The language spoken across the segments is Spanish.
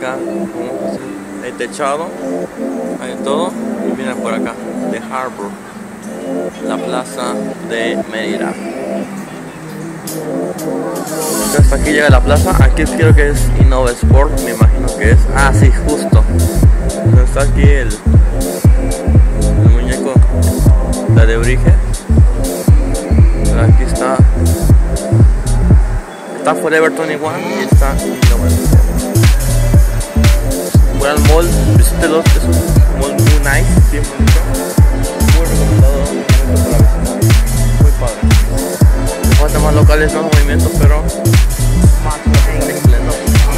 acá, como el techado, hay todo. Y miren por acá, The Harbor, la plaza de Mérida. Hasta aquí llega la plaza. Aquí creo que es Innova Sport, me imagino que es. Ah, sí, justo. Está aquí el muñeco de Alebrije. Aquí está Forever 21 y está Innova Sport. Voy al mall, visítelo, es un mall muy nice, bien bonito, muy recomendado para visitar, muy padre. Le faltan más locales, más movimientos, pero más excelente.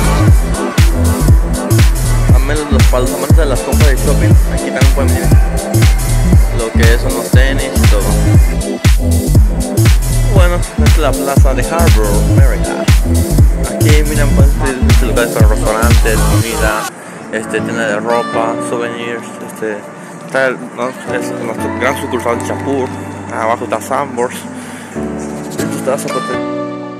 A menos para los amantes de las compras de shopping, aquí también pueden venir lo que son los tenis y todo. Bueno, esta es la plaza de Harbor, Mérida. Aquí miren, pues, este lugar es para restaurantes, comida, tienda de ropa, souvenirs, está es nuestro gran sucursal de Chapur. Abajo está Sambors. Esto está Zapote.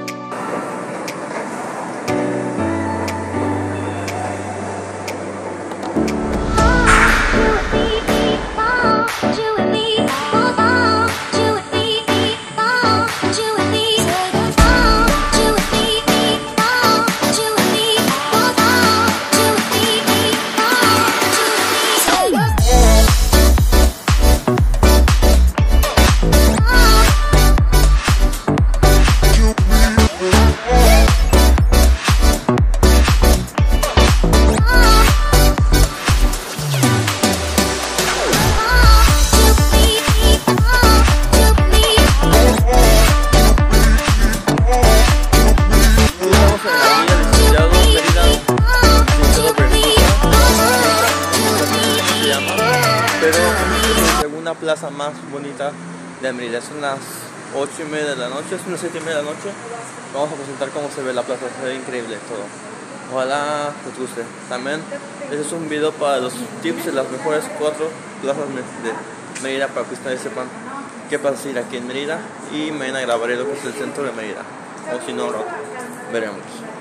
Pero es la segunda plaza más bonita de Mérida. Son las 8:30 de la noche, es unas 7:30 de la noche. Vamos a presentar cómo se ve la plaza, se ve increíble todo. Ojalá les guste. También este es un video para los tips de las mejores 4 plazas de Mérida, para que ustedes sepan qué pasa ir aquí en Mérida. Y mañana grabaré lo que es el centro de Mérida, o si no, veremos.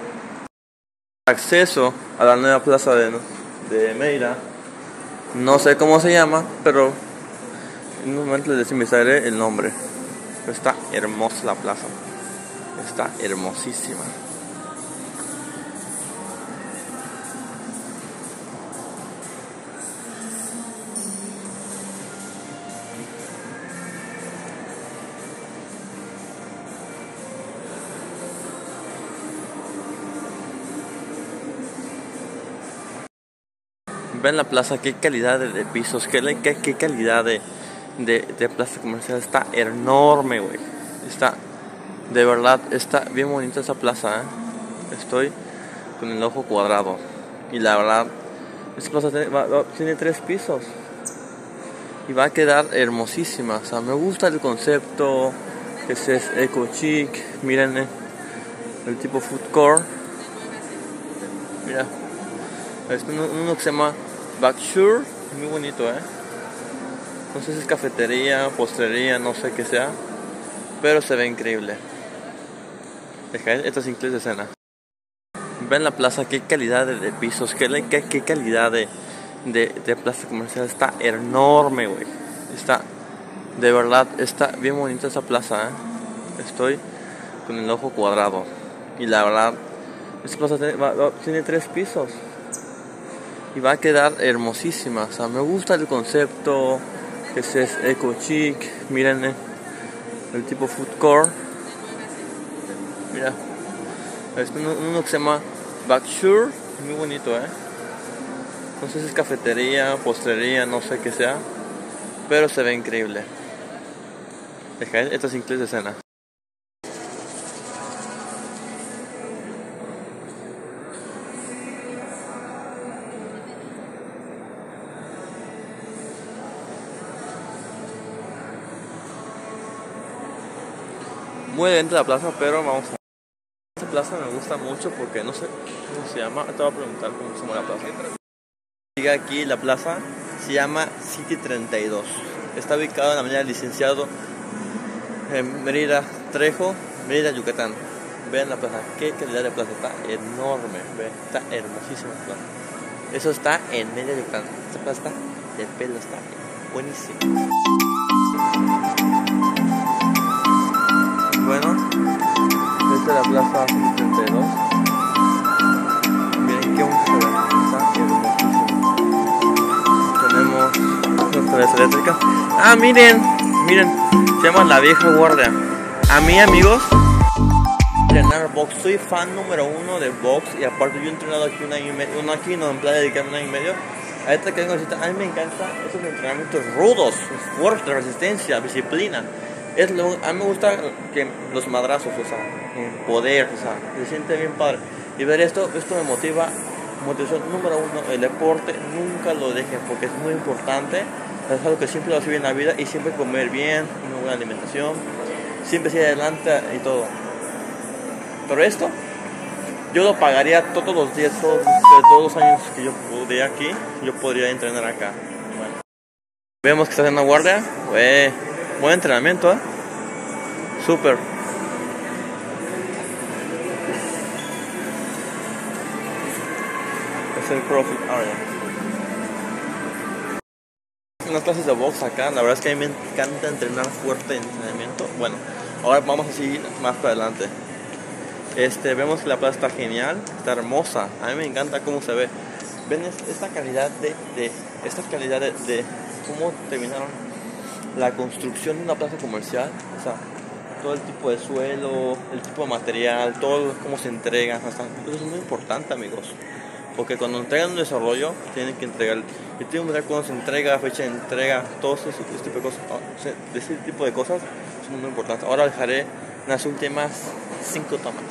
Acceso a la nueva plaza de Mérida. No sé cómo se llama, pero en un momento les investigaré el nombre. Está hermosa la plaza. Está hermosísima. Ven la plaza, qué calidad de pisos, qué calidad de plaza comercial. Está enorme, güey. Está, de verdad, está bien bonita esa plaza, ¿eh? Estoy con el ojo cuadrado. Y la verdad, esta plaza tiene 3 pisos. Y va a quedar hermosísima. O sea, me gusta el concepto, que es eco chic. Miren el tipo food court. Mira, es uno que se llama Backsure, muy bonito, no sé si es cafetería, postrería, no sé qué sea, pero se ve increíble. Esto es incluso de escena. Ven la plaza, qué calidad de pisos, qué calidad de plaza comercial. Está enorme, güey. Está, de verdad, está bien bonita esa plaza, Estoy con el ojo cuadrado. Y la verdad, esta plaza tiene 3 pisos. Y va a quedar hermosísima. O sea, me gusta el concepto, que es eco chic. Miren el tipo food court. Mira, es uno que se llama Backsure, muy bonito, no sé si es cafetería, postrería, no sé qué sea, pero se ve increíble. Esto es incluso de escena. Muy dentro de la plaza, pero vamos a... Esta plaza me gusta mucho porque no sé cómo se llama. Te voy a preguntar cómo se llama la plaza. Llega aquí la plaza, se llama City 32. Está ubicado en la avenida Licenciado en Mérida Trejo, Mérida, Yucatán. Vean la plaza, qué calidad de plaza, está enorme, vean, está hermosísima la plaza. Eso está en medio de Yucatán. Esta plaza está, el pelo está buenísimo. Bueno, esta es la plaza 32. Miren qué bonito se ve, está hermosísimo. Tenemos nuestras eléctricas. Ah, miren, se llama La Vieja Guardia. A mí, amigos, entrenar box, soy fan número 1 de box. Y aparte yo he entrenado aquí un año y medio, aquí no, en playa dedicado un año y medio. A esta que vengo a visitar, a mí me encanta esos entrenamientos rudos, fuertes, resistencia, disciplina. A mí me gusta que los madrazos, o sea, en poder, o sea, se siente bien padre. Y ver esto me motiva. Motivación número 1, el deporte nunca lo dejen porque es muy importante. Es algo que siempre lo hace bien en la vida, y siempre comer bien, una buena alimentación, siempre seguir adelante y todo. Pero esto yo lo pagaría todos los días, todos los años que yo podría aquí, yo podría entrenar acá. Bueno. Vemos que está haciendo guardia. Buen entrenamiento, súper. Es el CrossFit Area. Unas clases de box acá, la verdad es que a mí me encanta entrenar fuerte en entrenamiento. Bueno, ahora vamos a seguir más para adelante. Vemos que la plaza está genial, está hermosa. A mí me encanta cómo se ve. Ven esta calidad de cómo terminaron la construcción de una plaza comercial. O sea, todo el tipo de suelo, el tipo de material, todo cómo se entrega. O sea, eso es muy importante, amigos. Porque cuando entregan un desarrollo, tienen que entregar. Y tienen que ver cuándo se entrega, fecha de entrega, todo ese tipo de cosas. De ese tipo de cosas son muy importantes. Ahora dejaré las últimas 5 tomas.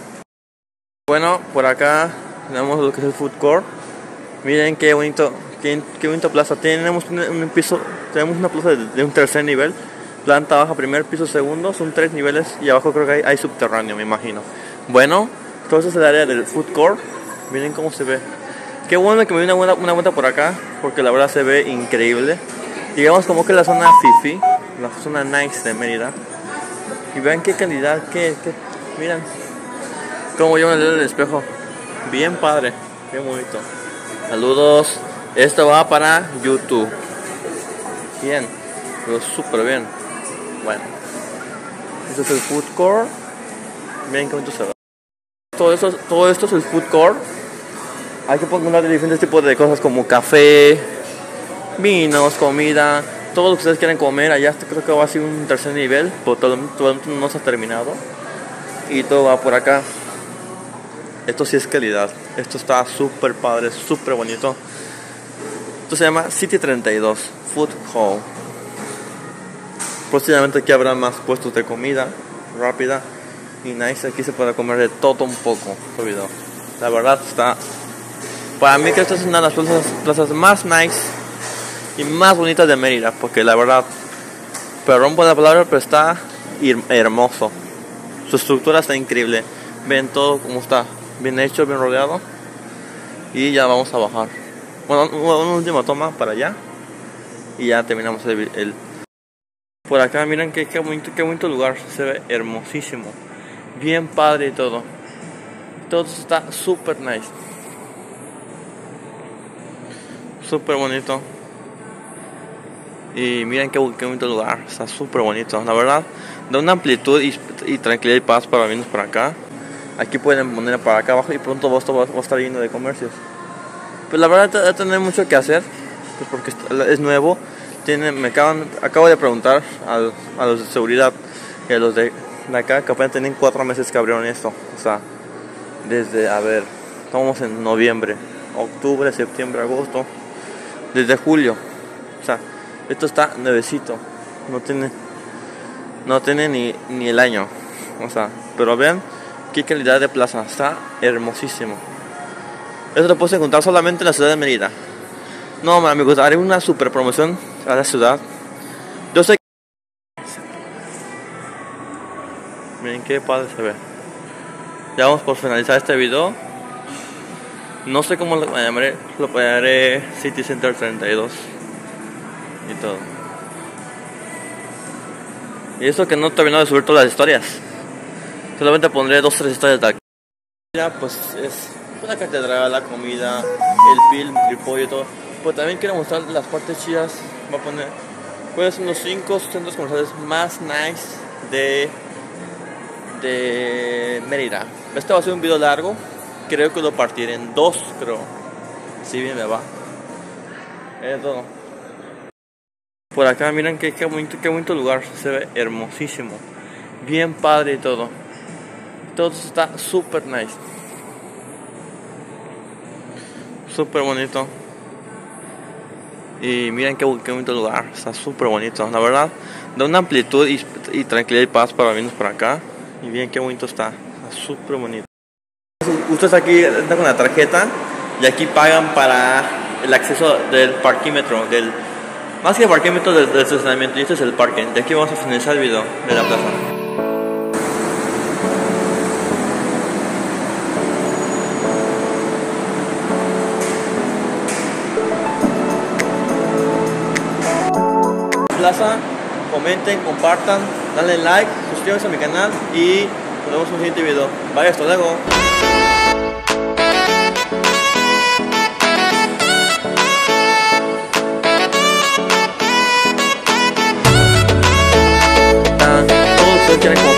Bueno, por acá tenemos lo que es el food court. Miren qué bonito, qué bonita plaza. Tenemos un piso, tenemos una plaza de un tercer nivel. Planta baja, primer piso, segundo. Son 3 niveles y abajo creo que hay subterráneo, me imagino. Bueno, entonces es el área del food court. Miren cómo se ve. Qué bueno que me di una vuelta por acá, porque la verdad se ve increíble. Digamos como que la zona fifi, la zona nice de Mérida. Y vean qué calidad, miren cómo yo me leo en el espejo. Bien padre, bien bonito. Saludos. Esto va para YouTube. Bien, pero súper bien. Bueno, este es el food court. Miren qué bonito se ve. Todo esto es el food court. Hay que poner diferentes tipos de cosas como café, vinos, comida, todo lo que ustedes quieran comer. Allá creo que va a ser un tercer nivel, pero todo no se ha terminado. Y todo va por acá. Esto sí es calidad. Esto está súper padre, súper bonito. Esto se llama City 32 Food Hall. Próximamente aquí habrá más puestos de comida rápida y nice. Aquí se puede comer de todo un poco. La verdad está... Para mí que esta es una de las plazas más nice y más bonitas de Mérida, porque la verdad, perdón por la palabra, pero está hermoso. Su estructura está increíble. Ven todo como está, bien hecho, bien rodeado. Y ya vamos a bajar. Bueno, una última toma para allá y ya terminamos el... Por acá miren qué bonito lugar. Se ve hermosísimo, bien padre y todo. Todo está super nice, súper bonito. Y miren qué bonito lugar. Está súper bonito, la verdad. Da una amplitud y tranquilidad y paz para venirnos para acá. Aquí pueden poner para acá abajo y pronto esto va a estar lleno de comercios. Pues la verdad va a tener mucho que hacer, pues porque es nuevo. Acabo de preguntar a los de seguridad y a los de acá, que apenas tienen 4 meses que abrieron esto. O sea, desde, a ver, estamos en noviembre, octubre, septiembre, agosto, desde julio. O sea, esto está nuevecito, no tiene ni el año. O sea, pero vean qué calidad de plaza, está hermosísimo. Esto lo puedes encontrar solamente en la ciudad de Mérida. No, amigos, haré una super promoción a la ciudad. Yo sé que... Miren qué padre se ve. Ya vamos por finalizar este video. No sé cómo lo llamaré. Lo llamaré City Center 32 y todo. Y eso que no he terminado de subir todas las historias. Solamente pondré 2-3 historias de aquí. Mira, pues es la catedral, la comida, el film, el pollo y todo. Pues también quiero mostrar las partes chidas. Voy a poner cuáles son los 5 centros comerciales más nice de Mérida. Este va a ser un video largo. Creo que lo partiré en 2, creo. Si bien me va. Es todo. Por acá miren qué bonito lugar. Se ve hermosísimo. Bien padre y todo. Todo está super nice. Súper bonito. Y miren qué bonito lugar. Está súper bonito. La verdad, da una amplitud y tranquilidad y paz para venirnos por acá. Y miren qué bonito está. Está súper bonito. Ustedes aquí entran con la tarjeta y aquí pagan para el acceso del parquímetro. Más que el parquímetro del estacionamiento. Y este es el parque. De aquí vamos a finalizar el video de la plaza. Plaza, comenten, compartan, denle like, suscríbanse a mi canal y nos vemos en un siguiente video. Bye, hasta luego. Todos ustedes quieren